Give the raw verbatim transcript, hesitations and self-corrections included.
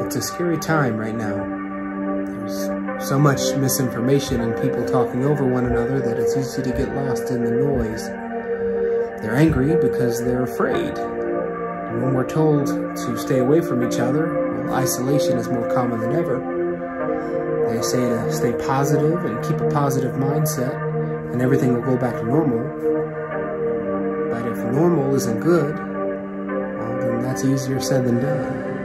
it's a scary time right now. There's so much misinformation and people talking over one another that it's easy to get lost in the noise. They're angry because they're afraid. And when we're told to stay away from each other, well, isolation is more common than ever. They say to stay positive and keep a positive mindset, and everything will go back to normal. But if normal isn't good, well, then that's easier said than done.